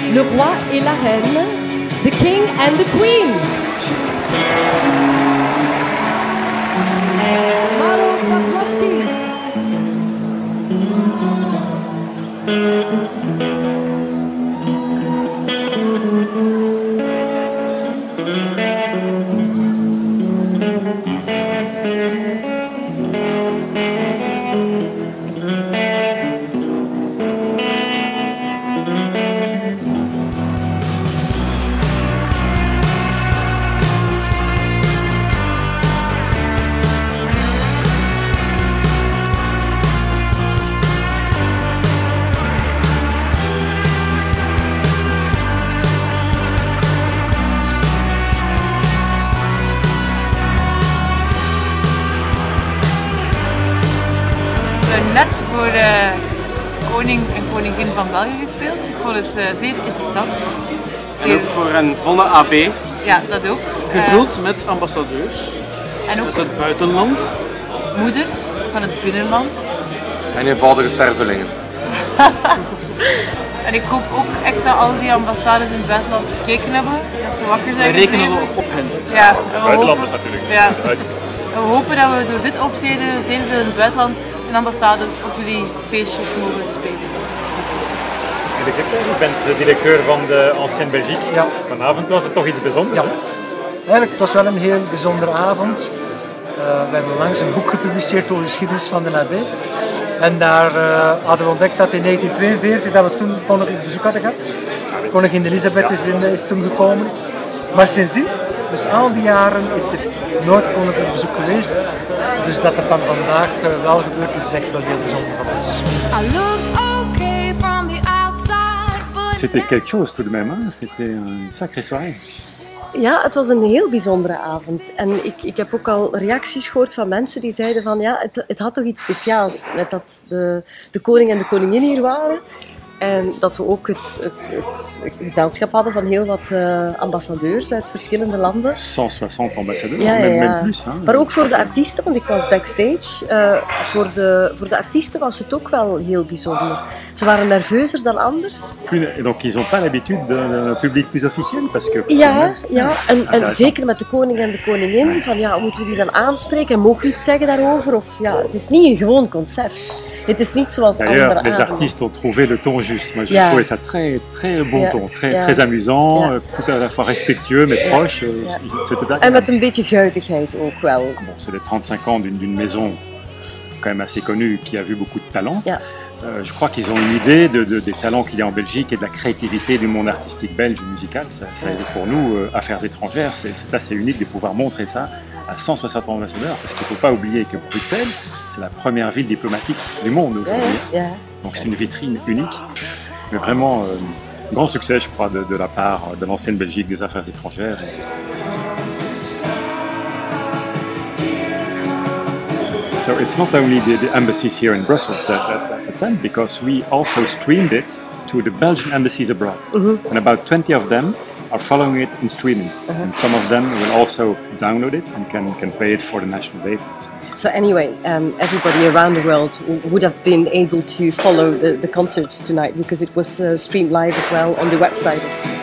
le roi et la reine, the king and the queen. Malo Pawlowski. Net voor de koning en koningin van België gespeeld. Ik vond het zeer interessant. En ook voor een volle AB. Ja, dat ook. Gevuld met ambassadeurs. En ook uit het buitenland. Moeders van het binnenland. En eenvoudige stervelingen. En ik hoop ook echt dat al die ambassades in het buitenland gekeken hebben. Dat ze wakker zijn. We rekenen op hen. Ja, buitenlanders natuurlijk. Ja. We hopen dat we door dit optreden zeer veel in het buitenland en ambassades op jullie feestjes mogen spelen. U bent directeur van de Ancienne Belgique. Ja. Vanavond was het toch iets bijzonders? Ja, eigenlijk het was wel een heel bijzondere avond. We hebben langs een boek gepubliceerd over de geschiedenis van de AB. En daar hadden we ontdekt dat in 1942 dat we toen koninklijk bezoek hadden gehad. Koningin Elisabeth is toen gekomen. Maar sindsdien, dus al die jaren, is er nooit koninklijk bezoek geweest. Dus dat het dan vandaag wel gebeurd is echt wel heel bijzonder voor ons. C'était quelque chose tout de même, hein? C'était une sacrée soirée. Ja, het was een heel bijzondere avond. En ik heb ook al reacties gehoord van mensen die zeiden van ja, het had toch iets speciaals. Met dat de koning en de koningin hier waren. En dat we ook het gezelschap hadden van heel wat ambassadeurs uit verschillende landen. 160 ambassadeurs, ja, même plus. Hein. Maar ook voor de artiesten, want ik was backstage. Voor de artiesten was het ook wel heel bijzonder. Ze waren nerveuzer dan anders. Et donc ils n'ont pas l'habitude d'un public plus officiel parce que. Ja. En zeker met de koning en de koningin. Van ja, moeten we die dan aanspreken en mogen we iets zeggen daarover? Of ja, het is niet een gewoon concert. Het is niet zoals andere avonden. D'ailleurs, les artistes ont trouvé le ton juste. Moi, j'ai trouvé ça très, très bon ton, très amusant, tout à la fois respectueux mais proche. En met een beetje guitigheid ook wel. Bon, c'est les 35 ans d'une maison quand même assez connue qui a vu beaucoup de talent. Ja. Je crois qu'ils ont une idée des talents qu'il y a en Belgique et de la créativité du monde artistique belge et musical. Ça pour nous, affaires étrangères, c'est assez unique de pouvoir montrer ça à 160 ambassadeurs, parce qu'il ne faut pas oublier que Bruxelles, c'est la première ville diplomatique du monde aujourd'hui. Donc c'est une vitrine unique, mais vraiment grand succès, je crois, de la part de l'ancienne Belgique des affaires étrangères. So it's not only the embassies here in Brussels that attend, because we also streamed it to the Belgian embassies abroad. And about 20 of them are following it in streaming. And some of them will also download it and can play it for the national day. So anyway, everybody around the world would have been able to follow the concerts tonight because it was streamed live as well on the website.